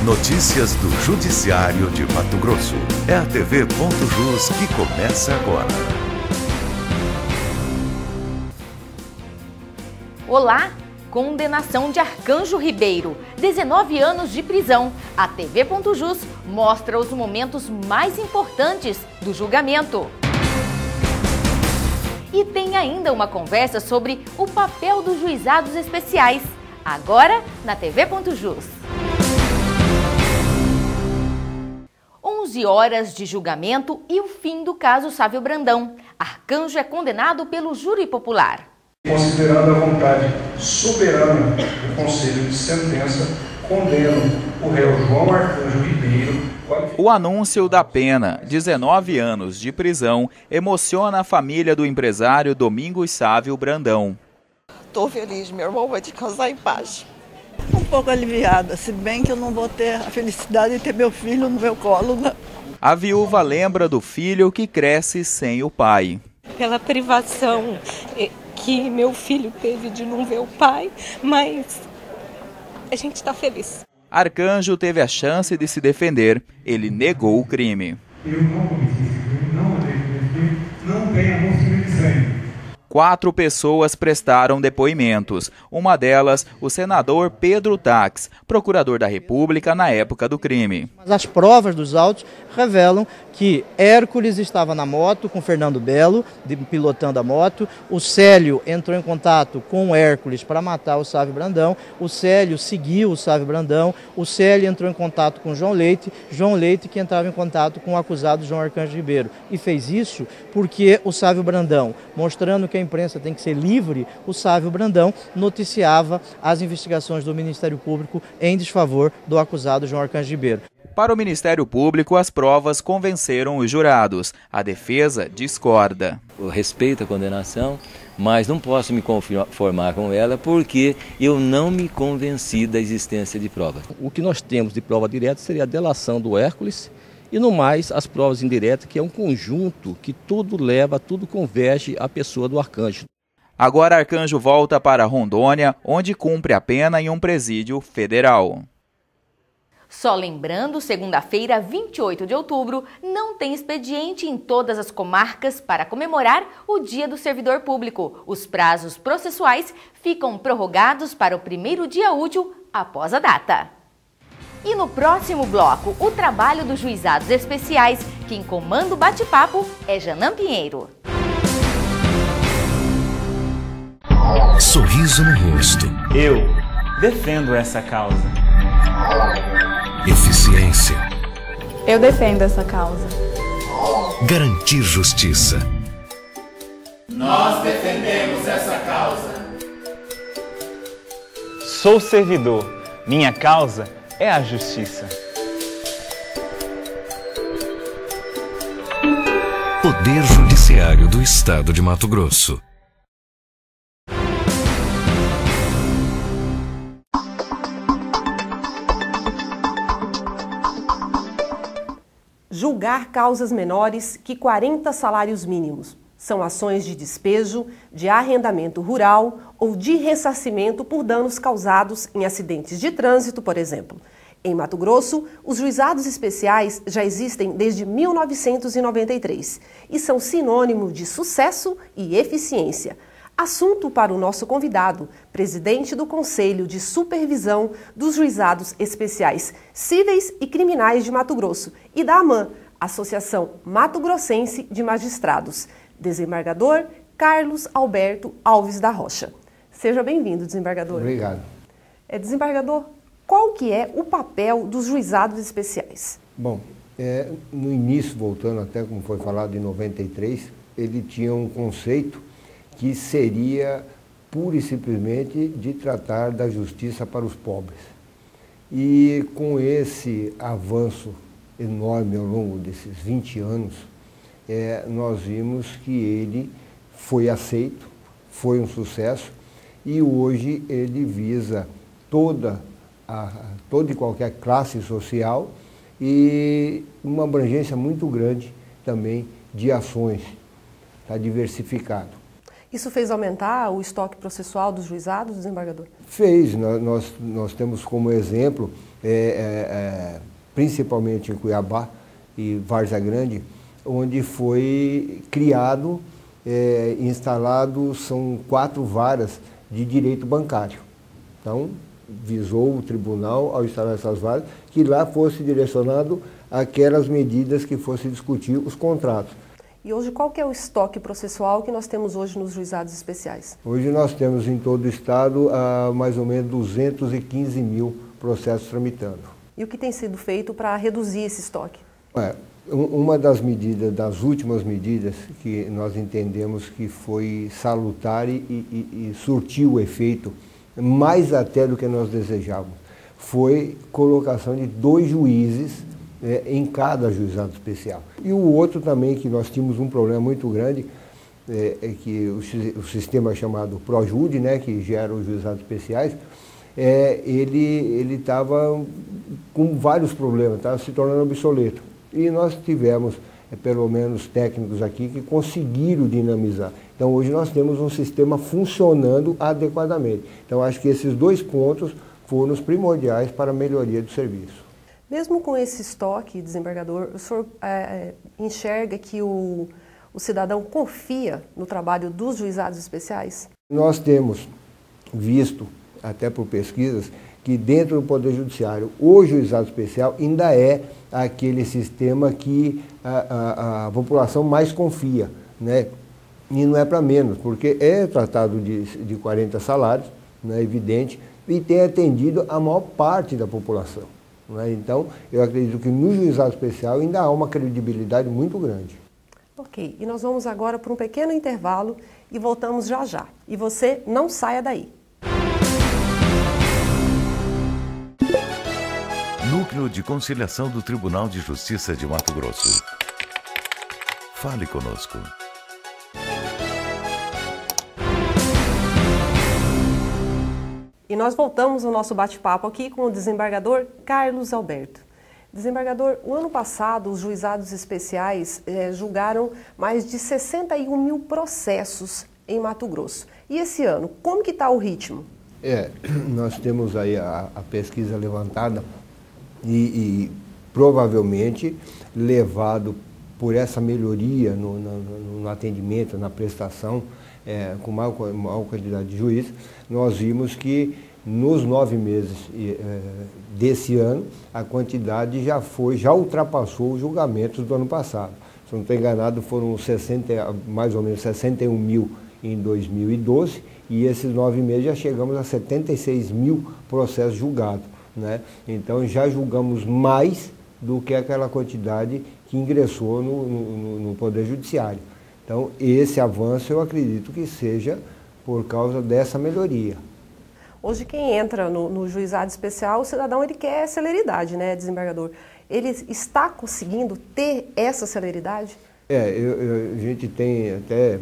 Notícias do Judiciário de Mato Grosso. É a TV.jus que começa agora. Olá! Condenação de Arcanjo Ribeiro, 19 anos de prisão. A TV.jus mostra os momentos mais importantes do julgamento. E tem ainda uma conversa sobre o papel dos juizados especiais. Agora na TV.jus. 11 horas de julgamento e o fim do caso Sávio Brandão. Arcanjo é condenado pelo júri popular. Considerando a vontade soberana do Conselho de Sentença, condeno o réu João Arcanjo Ribeiro. O anúncio da pena, 19 anos de prisão, emociona a família do empresário Domingos Sávio Brandão. Estou feliz, meu irmão vai te casar em paz. Um pouco aliviada, se bem que eu não vou ter a felicidade de ter meu filho no meu colo. Né? A viúva lembra do filho que cresce sem o pai. Pela privação que meu filho teve de não ver o pai, mas a gente está feliz. Arcanjo teve a chance de se defender. Ele negou o crime. Eu não cometi esse crime, não mandei cometer, não tenho conhecimento de sangue. 4 pessoas prestaram depoimentos. Uma delas, o senador Pedro Tax, procurador da República na época do crime. Mas as provas dos autos revelam que Hércules estava na moto com Fernando Belo, pilotando a moto. O Célio entrou em contato com o Hércules para matar o Sávio Brandão. O Célio seguiu o Sávio Brandão. O Célio entrou em contato com João Leite que entrava em contato com o acusado João Arcanjo Ribeiro. E fez isso porque o Sávio Brandão, mostrando que a imprensa tem que ser livre, o Sávio Brandão noticiava as investigações do Ministério Público em desfavor do acusado João Arcanjo Ribeiro. Para o Ministério Público, as provas convenceram os jurados. A defesa discorda. Eu respeito a condenação, mas não posso me conformar com ela porque eu não me convenci da existência de provas. O que nós temos de prova direta seria a delação do Hércules e, no mais, as provas indiretas, que é um conjunto que tudo converge à pessoa do Arcanjo. Agora Arcanjo volta para Rondônia, onde cumpre a pena em um presídio federal. Só lembrando, segunda-feira, 28 de outubro, não tem expediente em todas as comarcas para comemorar o Dia do Servidor Público. Os prazos processuais ficam prorrogados para o primeiro dia útil após a data. E no próximo bloco, o trabalho dos juizados especiais. Quem comanda o bate-papo é Janã Pinheiro. Sorriso no rosto. Eu defendo essa causa. Eficiência. Eu defendo essa causa. Garantir justiça. Nós defendemos essa causa. Sou servidor. Minha causa é a justiça. Poder Judiciário do Estado de Mato Grosso. Julgar causas menores que 40 salários mínimos. São ações de despejo, de arrendamento rural ou de ressarcimento por danos causados em acidentes de trânsito, por exemplo. Em Mato Grosso, os juizados especiais já existem desde 1993 e são sinônimo de sucesso e eficiência. Assunto para o nosso convidado, presidente do Conselho de Supervisão dos Juizados Especiais Cíveis e Criminais de Mato Grosso e da AMAN, Associação Mato Grossense de Magistrados, desembargador Carlos Alberto Alves da Rocha. Seja bem-vindo, desembargador. Obrigado. Desembargador, qual que é o papel dos juizados especiais? Bom, no início, voltando até como foi falado em 93, ele tinha um conceito que seria pura e simplesmente de tratar da justiça para os pobres. E com esse avanço enorme ao longo desses 20 anos, nós vimos que ele foi aceito, foi um sucesso e hoje ele visa toda e qualquer classe social e uma abrangência muito grande também de ações, está diversificado. Isso fez aumentar o estoque processual dos juizados, desembargador? Fez. Nós temos como exemplo principalmente em Cuiabá e Várzea Grande, onde foi criado, instalado, são 4 varas de direito bancário. Então, visou o tribunal, ao instalar essas varas, que lá fosse direcionado aquelas medidas que fosse discutir os contratos. E hoje qual que é o estoque processual que nós temos hoje nos juizados especiais? Hoje nós temos em todo o estado mais ou menos 215 mil processos tramitando. E o que tem sido feito para reduzir esse estoque? Uma das medidas, das últimas medidas que nós entendemos que foi salutar e surtiu o efeito, mais até do que nós desejávamos, foi colocação de 2 juízes em cada juizado especial. E o outro também, que nós tínhamos um problema muito grande, é que o sistema chamado ProJude, né, que gera os juizados especiais, ele estava com vários problemas, estava se tornando obsoleto. E nós tivemos, pelo menos técnicos aqui, que conseguiram dinamizar. Então hoje nós temos um sistema funcionando adequadamente. Então acho que esses 2 pontos foram os primordiais para a melhoria do serviço. Mesmo com esse estoque, desembargador, o senhor enxerga que o cidadão confia no trabalho dos juizados especiais? Nós temos visto, até por pesquisas, que dentro do Poder Judiciário, o juizado especial ainda é aquele sistema que a população mais confia, né? E não é para menos, porque é tratado de 40 salários, né, evidente, e tem atendido a maior parte da população. Então, eu acredito que no juizado especial ainda há uma credibilidade muito grande. Ok, e nós vamos agora para um pequeno intervalo e voltamos já já. E você não saia daí. Núcleo de Conciliação do Tribunal de Justiça de Mato Grosso. Fale conosco. E nós voltamos ao nosso bate-papo aqui com o desembargador Carlos Alberto. Desembargador, o ano passado os juizados especiais julgaram mais de 61 mil processos em Mato Grosso. E esse ano, como que está o ritmo? Nós temos aí a pesquisa levantada e provavelmente levado por essa melhoria no atendimento, na prestação, com maior quantidade de juízes, nós vimos que nos 9 meses desse ano, a quantidade já ultrapassou os julgamentos do ano passado. Se não estou enganado, foram mais ou menos 61 mil em 2012, e esses 9 meses já chegamos a 76 mil processos julgados, né? Então já julgamos mais do que aquela quantidade que ingressou no Poder Judiciário. Então, esse avanço eu acredito que seja por causa dessa melhoria. Hoje, quem entra no juizado especial, o cidadão ele quer celeridade, né, desembargador? Ele está conseguindo ter essa celeridade? A gente tem até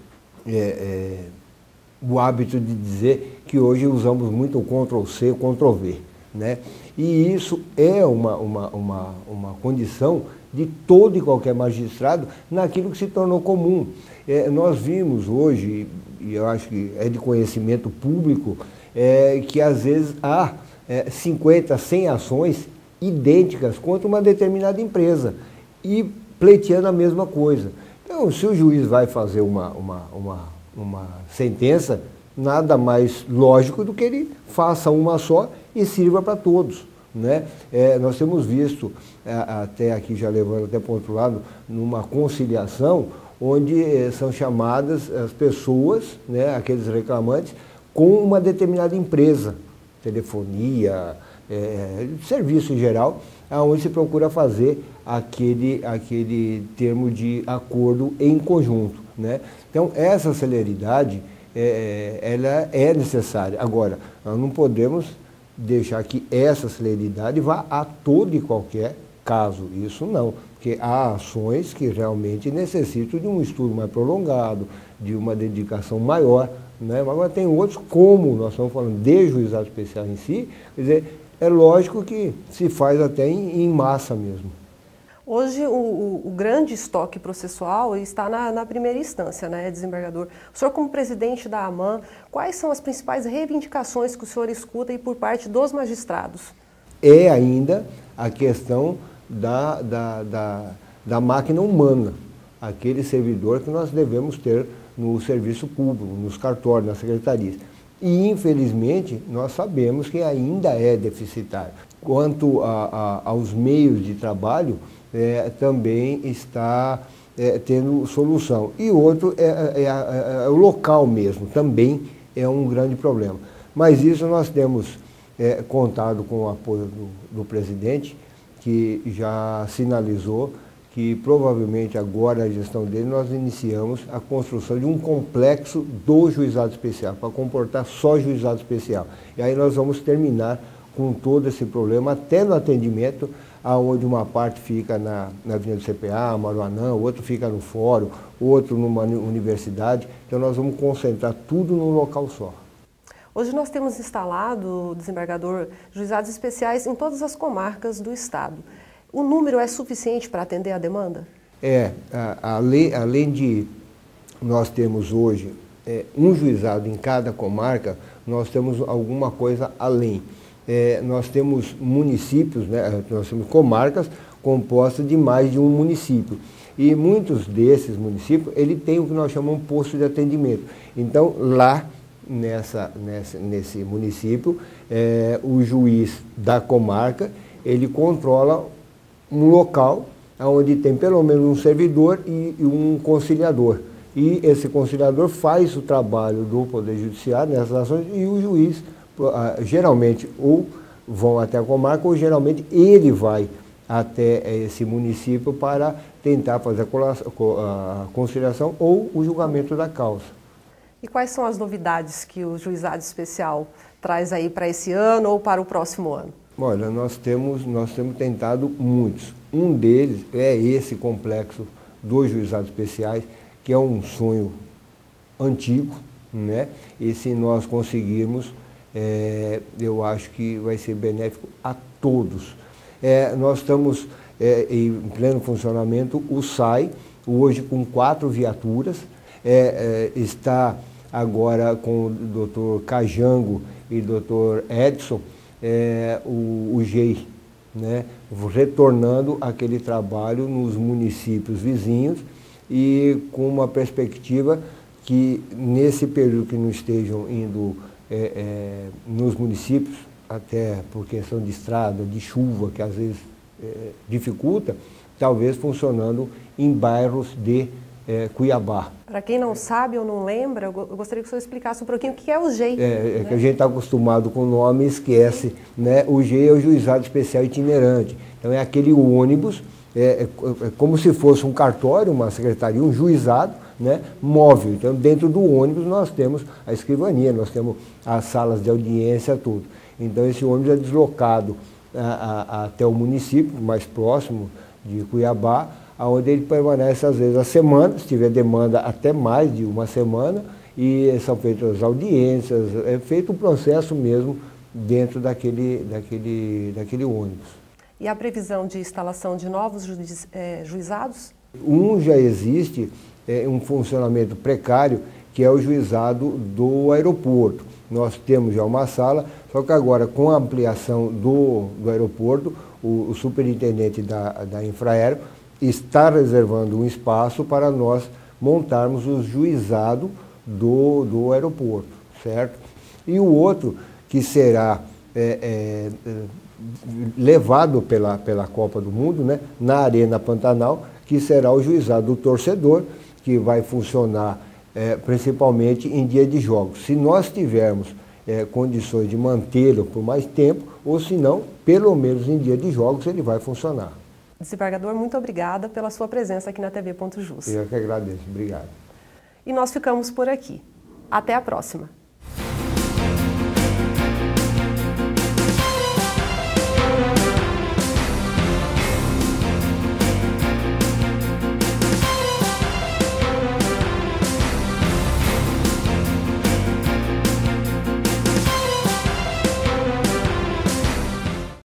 o hábito de dizer que hoje usamos muito o Ctrl+C, Ctrl+V, né? E isso é uma condição de todo e qualquer magistrado naquilo que se tornou comum. Nós vimos hoje, e eu acho que é de conhecimento público, que às vezes há 50, 100 ações idênticas contra uma determinada empresa e pleiteando a mesma coisa. Então, se o juiz vai fazer uma sentença, nada mais lógico do que ele faça uma só e sirva para todos, né? Nós temos visto, até aqui já levando até para o outro lado, numa conciliação, onde são chamadas as pessoas, né, aqueles reclamantes, com uma determinada empresa, telefonia, serviço em geral, onde se procura fazer aquele termo de acordo em conjunto, né? Então, essa celeridade, ela é necessária. Agora, nós não podemos deixar que essa celeridade vá a todo e qualquer caso. Isso não, porque há ações que realmente necessitam de um estudo mais prolongado, de uma dedicação maior, né? Mas agora tem outros, como nós estamos falando de juizado especial em si, quer dizer, é lógico que se faz até em massa mesmo. Hoje o grande estoque processual está na primeira instância, né, desembargador? O senhor, como presidente da AMAN, quais são as principais reivindicações que o senhor escuta e por parte dos magistrados? é ainda a questão da máquina humana, aquele servidor que nós devemos ter no serviço público, nos cartórios, nas secretarias. E, infelizmente, nós sabemos que ainda é deficitário. Quanto aos meios de trabalho, também está tendo solução. E outro é o local mesmo, também é um grande problema. Mas isso nós temos contado com o apoio do presidente, que já sinalizou que provavelmente agora, a gestão dele, nós iniciamos a construção de um complexo do juizado especial, para comportar só juizado especial. E aí nós vamos terminar com todo esse problema, até no atendimento, onde uma parte fica na Avenida do CPA, Maruanã, outro fica no fórum, outro numa universidade. Então nós vamos concentrar tudo num local só. Hoje nós temos instalado, desembargador, juizados especiais em todas as comarcas do estado. O número é suficiente para atender a demanda? Além de nós temos hoje um juizado em cada comarca, nós temos alguma coisa além. Nós temos municípios, nós temos comarcas compostas de mais de um município. E muitos desses municípios, ele tem o que nós chamamos de posto de atendimento. Então, lá, nesse município, o juiz da comarca, ele controla um local onde tem pelo menos um servidor e um conciliador. E esse conciliador faz o trabalho do Poder Judiciário nessas ações e o juiz, geralmente, ou vão até a comarca, ou geralmente ele vai até esse município para tentar fazer a conciliação ou o julgamento da causa. E quais são as novidades que o juizado especial traz aí para esse ano ou para o próximo ano? Olha, nós temos tentado muitos. Um deles é esse complexo dos juizados especiais, que é um sonho antigo, né? E se nós conseguirmos, eu acho que vai ser benéfico a todos. Nós estamos em pleno funcionamento, o SAI, hoje com 4 viaturas, está agora com o doutor Cajango e o doutor Edson, o GEI, né, retornando aquele trabalho nos municípios vizinhos e com uma perspectiva que nesse período que não estejam indo nos municípios, até por questão de estrada, de chuva, que às vezes dificulta, talvez funcionando em bairros de Cuiabá. Para quem não sabe ou não lembra, eu gostaria que o senhor explicasse um pouquinho o que é o GEI. Que a gente está acostumado com o nome e esquece, né? O GEI é o Juizado Especial Itinerante. Então é aquele ônibus, como se fosse um cartório, uma secretaria, um juizado, né, móvel. Então dentro do ônibus nós temos a escrivania, nós temos as salas de audiência, tudo. Então esse ônibus é deslocado até o município mais próximo de Cuiabá, onde ele permanece às vezes a semana, se tiver demanda até mais de uma semana, e são feitas as audiências, é feito um processo mesmo dentro daquele ônibus. E a previsão de instalação de novos juizados? Um já existe, um funcionamento precário, que é o juizado do aeroporto. Nós temos já uma sala, só que agora com a ampliação do aeroporto, o superintendente da Infraero está reservando um espaço para nós montarmos o juizado do aeroporto, certo? E o outro, que será levado pela Copa do Mundo, né, na Arena Pantanal, que será o juizado do torcedor, que vai funcionar principalmente em dia de jogos. Se nós tivermos condições de mantê-lo por mais tempo, ou se não, pelo menos em dia de jogos ele vai funcionar. Desembargador, muito obrigada pela sua presença aqui na TV Ponto Jus. Eu que agradeço. Obrigado. E nós ficamos por aqui. Até a próxima.